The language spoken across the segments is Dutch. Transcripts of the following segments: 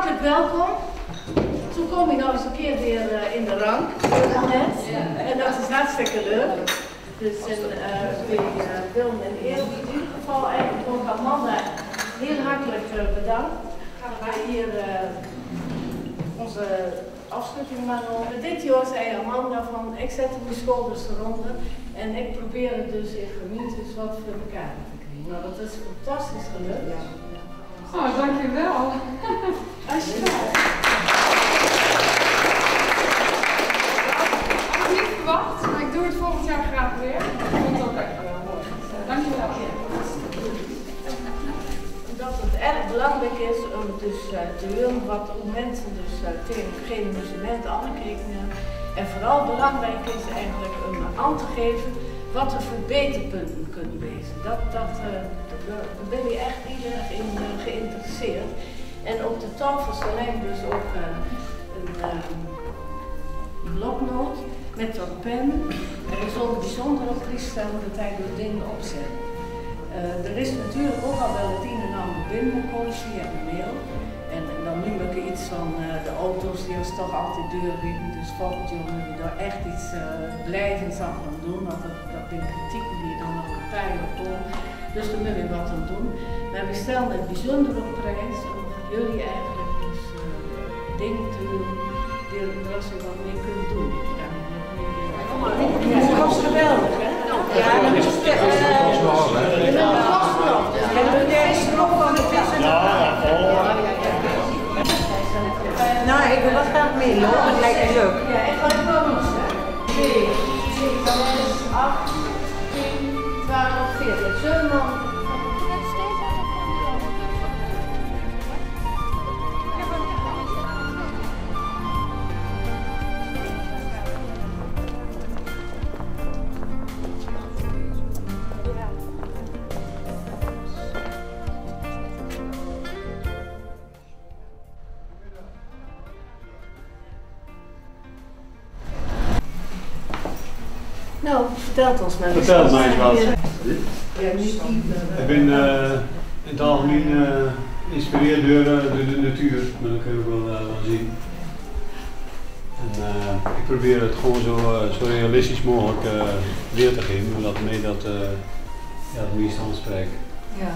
hartelijk welkom. Zo kom ik nou eens een keer weer in de rang, net. En dat is hartstikke leuk. Dus we willen in ieder geval eigenlijk ook Amanda heel hartelijk bedankt. Gaan we hier onze afsluiting maar noemen. Dit jaar zei Amanda van, ik zet mijn schouders eronder en ik probeer het dus in gemeentes wat voor elkaar te krijgen. Nou, dat is fantastisch gelukt. Oh, dankjewel. Alsjeblieft. Ik had niet verwacht, maar ik doe het volgend jaar graag weer. Ik vond het ook echt wel mooi. Dankjewel. Dat het erg belangrijk is om dus te horen wat mensen dus tegen geen amusement aankijken. En vooral belangrijk is eigenlijk om aan te geven wat er verbeterpunten kunnen wezen. Daar ben je echt heel erg in geïnteresseerd. En op de tafel staat dus ook een bloknoot met wat pen. Er is ook bijzonder op gestaan dat hij de dingen opzet. Er is natuurlijk ook al wel het een en ander binnengekomen via de mail. En dan nu ook iets van de auto's die ons toch altijd deur liggen. Dus volgend jaar moeten we daar echt iets blijvends aan gaan doen. Want dat zijn kritieken die je dan nog een paar jaar komen. Dus daar moeten we wat aan doen. Maar we stellen het bijzonder op prijs om jullie eigenlijk dus dingen te doen waar ze wat mee kunnen doen. Ja, dat was geweldig, hè? Ja, dat is nou, ik wil wel graag mee, hoor. Het lijkt me leuk. Ja, ik ga het wel doen. 2, 6, 8, 10, 12, 14. Zullen we dan... Nou, vertel ons maar eens. Vertel mij eens wat. Ja, niet ik ben in het algemeen geïnspireerd door de natuur, maar dat kun je ook wel zien. En ik probeer het gewoon zo realistisch mogelijk weer te geven, omdat mee dat het meest aanspreekt. Ja.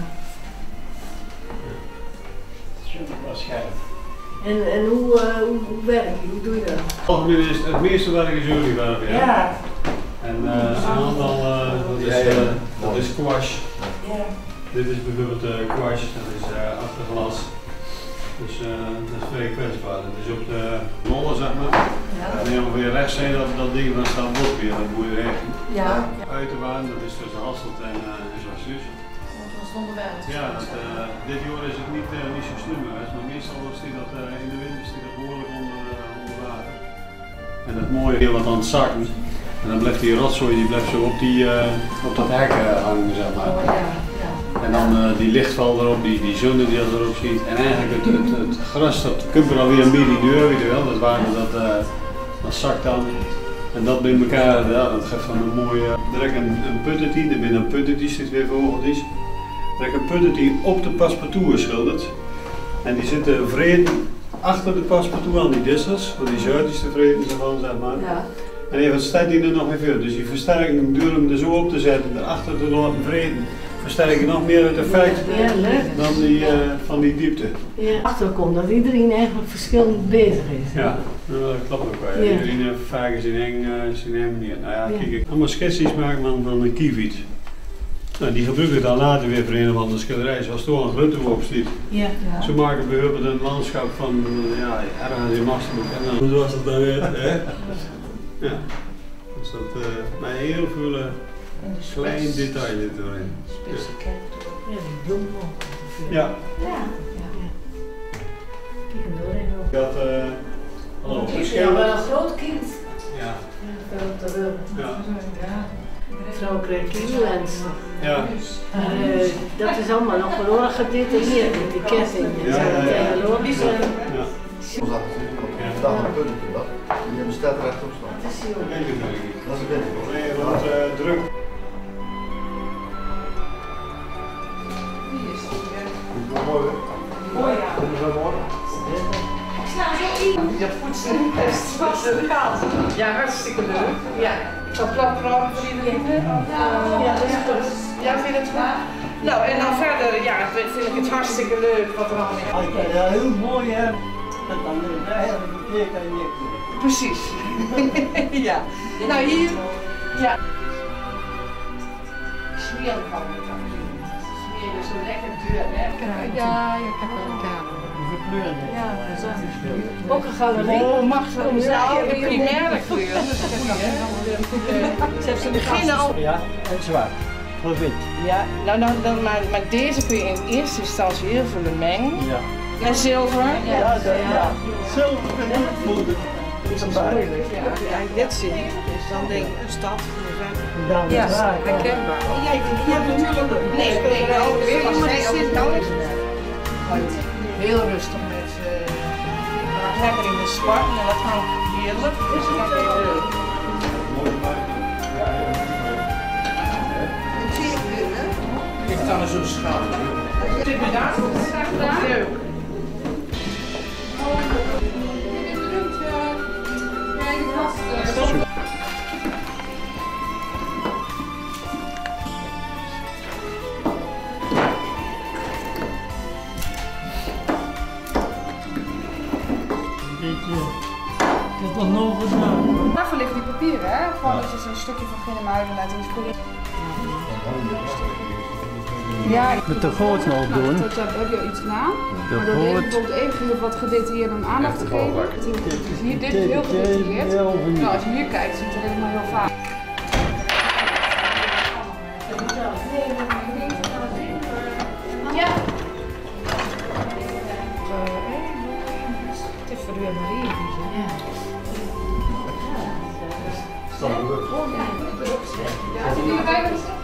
Dat is scherp. En hoe werk je? Hoe doe je dat? Algemeen is het meeste werk is jullie werk, ja. Ja. En een aantal, dat is squash. Ja. Dit is bijvoorbeeld squash, dat is achterglas. Dus dat is vrij kwetsbaar. Dat is op de rollen, zeg maar. Ja. En ongeveer rechts zijn dat ding van staat bot weer, dat moet je regelen. Ja. Uiterbaan, dat is tussen Hasselt en Zwartsus. Ja, dit jaar is het niet zo slim geweest, maar meestal is die dat in de winter is die dat behoorlijk onder water. En het mooie is wat aan het zakken. En dan blijft die rotzooi die blijft zo op dat hek hangen, zeg maar. Oh, ja. Ja. En dan die lichtval erop, die zon die erop ziet. En eigenlijk het gras, dat komt er alweer een beetje deur, weet je wel. Dat water dat zakt dan. En dat bij elkaar, ja, dat geeft van een mooie... Direct een puttetje, er binnen een puttetje zit weer verhoogd is. Direct een puttetje op de paspartout geschilderd. En die zitten vreden achter de paspartout aan die dissels, want die zuid is tevreden ervan, zeg maar. Ja. En even staat die er nog even, dus die versterking door hem er zo op te zetten, erachter te laten vreden, versterk je nog meer het effect dan die, van die diepte. Ja. Achterkomt dat iedereen eigenlijk verschillend bezig is. Ja, dat klopt ook wel. Ja. Iedereen heeft vaak zijn eigen manier. Nou ja, kijk, ik allemaal sketches maken van een kieviet. Nou, die gebruiken het dan later weer voor een of andere schilderij, zoals toch een grote op zit. Ja. Ja. Zo maken we bijvoorbeeld een landschap van, ergens in Masterboek. En dan zoals het dan weer, hè? Ja. Dus dat, maar heel veel klein detail er doorheen. Ja, die bloemen. Ja. Ja. Kijk hem doorheen ook. Ik had, hallo, Ja, wel een groot kind. Ja. Veel op de rug. Ja. Vrouw kreeg kielwens. Ja. Dat is allemaal nog wel gedetailleerd met die ketting. Ja. Logisch. Ja. Die hebben staat rechtop staan. Dat is heel Dat weet ik niet. Dat is een beetje. Nee, want druk. Mooi, hè? Mooi, ja. Vinden we mooi? Je poetsen is ja, hartstikke leuk. Ja, ik zal plat praten voor iedereen. Ja, dat is goed. Ja, vind je het goed? Nou, en dan verder, ja, vind ik het hartstikke leuk wat er allemaal in. Ja, heel mooi hè. Dat dan eigenlijk een keer kan je niks doen. Precies. Ja. Nou, hier. Ja. Smeren kan ik dan zien. Smeren is zo lekker duur, hè? Ja, je kan wel een kamer. Hoeveel kleuren heeft Ja, het? dat is Ook een galerie. Oh, mag zo. Nou, de primaire kleur. Dat is een goeie, hè? Ze heeft ze Beginnen al. Ja, en zwart. Of wit. Ja, nou, maar deze kun je in eerste instantie heel veel mengen. Ja. En zilver. Ja, ja. Zilver en wit voelde. Dat is moeilijk, ja. Ja, dit zie ik. Dus dan denk ik een stad. Ja, herkenbaar. Jij hebt natuurlijk... Nee, heel rustig met lekker in de sport en dat gaat heerlijk. Dus dat is heel leuk. Ik kan er zo schaam. Bedankt. Graag gedaan. Leuk. Ik heb nog nooit gedaan. Daarvoor liggen die papieren, hè? Gewoon dat je zo'n stukje van Ginnemuiden laat inspireren. Ja, Met de goot nog doen. Dat heb je iets na. De Maar door deze goot. bijvoorbeeld even wat gedetailleerder aandacht te geven. Dus hier, dit is heel gedetailleerd. Nou, als je hier kijkt, ziet het er helemaal heel vaak. Ja. Het is voor de Marie. Ja. Stop. Ja, zit je erbij?